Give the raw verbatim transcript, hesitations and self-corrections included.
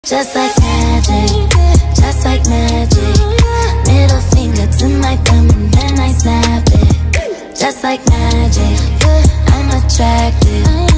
Just like magic, just like magic. Middle finger to my thumb and then I snap it. Just like magic, I'm attracted.